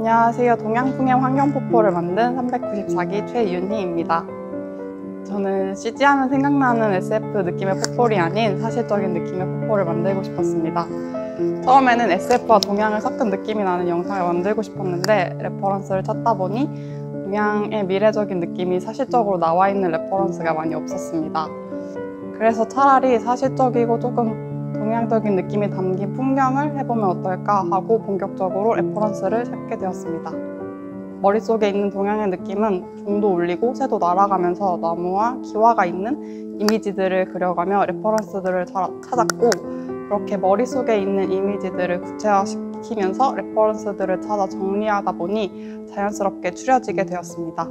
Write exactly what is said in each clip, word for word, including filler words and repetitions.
안녕하세요. 동양풍의 환경폭포를 만든 삼백구십사 기 최윤희입니다. 저는 씨지 하면 생각나는 에스에프 느낌의 폭포리 아닌 사실적인 느낌의 폭포를 만들고 싶었습니다. 처음에는 에스에프와 동양을 섞은 느낌이 나는 영상을 만들고 싶었는데 레퍼런스를 찾다 보니 동양의 미래적인 느낌이 사실적으로 나와 있는 레퍼런스가 많이 없었습니다. 그래서 차라리 사실적이고 조금 동양적인 느낌이 담긴 풍경을 해보면 어떨까 하고 본격적으로 레퍼런스를 찾게 되었습니다. 머릿속에 있는 동양의 느낌은 종도 울리고 새도 날아가면서 나무와 기와가 있는 이미지들을 그려가며 레퍼런스들을 찾았고, 그렇게 머릿속에 있는 이미지들을 구체화시키면서 레퍼런스들을 찾아 정리하다 보니 자연스럽게 추려지게 되었습니다.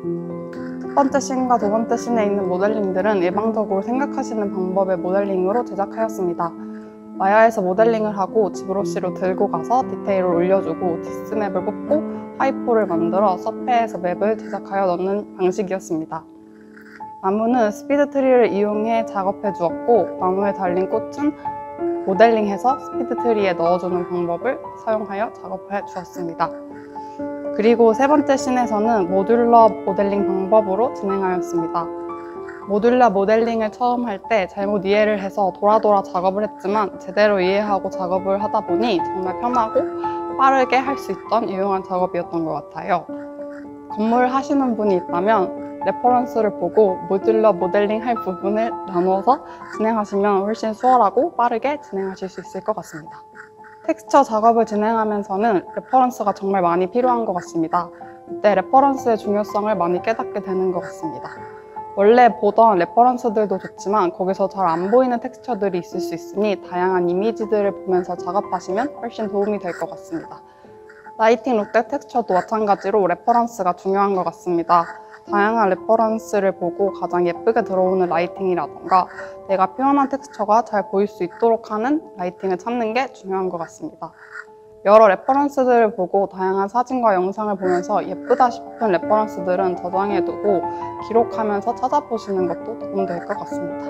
첫 번째 씬과 두 번째 씬에 있는 모델링들은 일방적으로 생각하시는 방법의 모델링으로 제작하였습니다. 마야에서 모델링을 하고 지브러쉬로 들고 가서 디테일을 올려주고 디스맵을 뽑고 하이포를 만들어 서페에서 맵을 제작하여 넣는 방식이었습니다. 나무는 스피드 트리를 이용해 작업해 주었고, 나무에 달린 꽃은 모델링해서 스피드 트리에 넣어주는 방법을 사용하여 작업해 주었습니다. 그리고 세 번째 씬에서는 모듈러 모델링 방법으로 진행하였습니다. 모듈러 모델링을 처음 할 때 잘못 이해를 해서 돌아 돌아 작업을 했지만 제대로 이해하고 작업을 하다 보니 정말 편하고 빠르게 할 수 있던 유용한 작업이었던 것 같아요. 건물 하시는 분이 있다면 레퍼런스를 보고 모듈러 모델링 할 부분을 나누어서 진행하시면 훨씬 수월하고 빠르게 진행하실 수 있을 것 같습니다. 텍스처 작업을 진행하면서는 레퍼런스가 정말 많이 필요한 것 같습니다. 이때 레퍼런스의 중요성을 많이 깨닫게 되는 것 같습니다. 원래 보던 레퍼런스들도 좋지만 거기서 잘 안 보이는 텍스처들이 있을 수 있으니 다양한 이미지들을 보면서 작업하시면 훨씬 도움이 될 것 같습니다. 라이팅 롯데 텍스처도 마찬가지로 레퍼런스가 중요한 것 같습니다. 다양한 레퍼런스를 보고 가장 예쁘게 들어오는 라이팅이라던가 내가 표현한 텍스처가 잘 보일 수 있도록 하는 라이팅을 찾는 게 중요한 것 같습니다. 여러 레퍼런스들을 보고 다양한 사진과 영상을 보면서 예쁘다 싶은 레퍼런스들은 저장해두고 기록하면서 찾아보시는 것도 도움될 것 같습니다.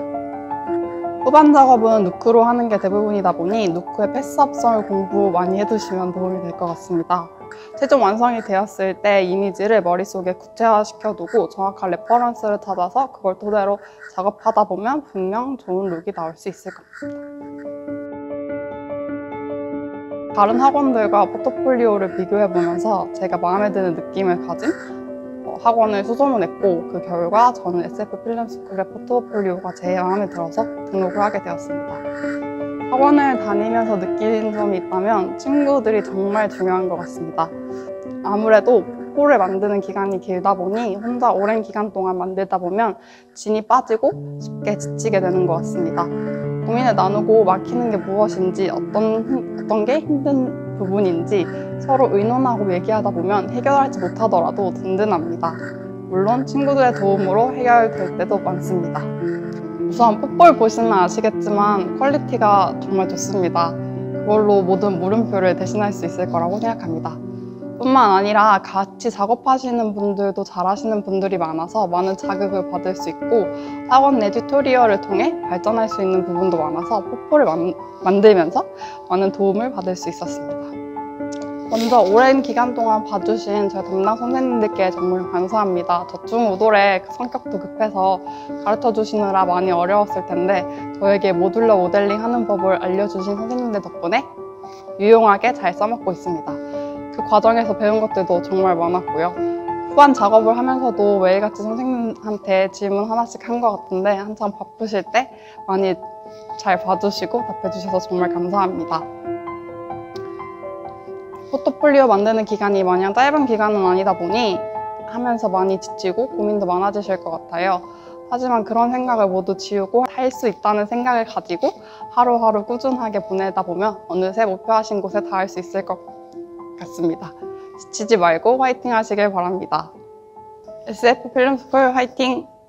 후반 작업은 누크로 하는 게 대부분이다 보니 누크의 패스업성을 공부 많이 해두시면 도움이 될 것 같습니다. 최종 완성이 되었을 때 이미지를 머릿속에 구체화시켜두고 정확한 레퍼런스를 찾아서 그걸 토대로 작업하다 보면 분명 좋은 룩이 나올 수 있을 겁니다. 다른 학원들과 포트폴리오를 비교해보면서 제가 마음에 드는 느낌을 가진 학원을 수소문했고, 그 결과 저는 에스에프 필름스쿨의 포트폴리오가 제일 마음에 들어서 등록을 하게 되었습니다. 학원을 다니면서 느낀 점이 있다면 친구들이 정말 중요한 것 같습니다. 아무래도 폭포를 만드는 기간이 길다 보니 혼자 오랜 기간 동안 만들다 보면 진이 빠지고 쉽게 지치게 되는 것 같습니다. 고민을 나누고 막히는 게 무엇인지, 어떤, 어떤 게 힘든 부분인지 서로 의논하고 얘기하다 보면 해결하지 못하더라도 든든합니다. 물론 친구들의 도움으로 해결될 때도 많습니다. 우선 폭포를 보시면 아시겠지만 퀄리티가 정말 좋습니다. 그걸로 모든 물음표를 대신할 수 있을 거라고 생각합니다. 뿐만 아니라 같이 작업하시는 분들도 잘하시는 분들이 많아서 많은 자극을 받을 수 있고, 학원 내 튜토리얼을 통해 발전할 수 있는 부분도 많아서 폭포를 만, 만들면서 많은 도움을 받을 수 있었습니다. 먼저 오랜 기간 동안 봐주신 저희 담당 선생님들께 정말 감사합니다. 저중오돌에 성격도 급해서 가르쳐 주시느라 많이 어려웠을 텐데 저에게 모듈러 모델링 하는 법을 알려주신 선생님들 덕분에 유용하게 잘 써먹고 있습니다. 그 과정에서 배운 것들도 정말 많았고요. 후반 작업을 하면서도 매일같이 선생님한테 질문 하나씩 한 것 같은데 한참 바쁘실 때 많이 잘 봐주시고 답해주셔서 정말 감사합니다. 포트폴리오 만드는 기간이 마냥 짧은 기간은 아니다 보니 하면서 많이 지치고 고민도 많아지실 것 같아요. 하지만 그런 생각을 모두 지우고 할 수 있다는 생각을 가지고 하루하루 꾸준하게 보내다 보면 어느새 목표하신 곳에 닿을 수 있을 것 같습니다. 지치지 말고 화이팅 하시길 바랍니다. 에스에프 필름스쿨 화이팅!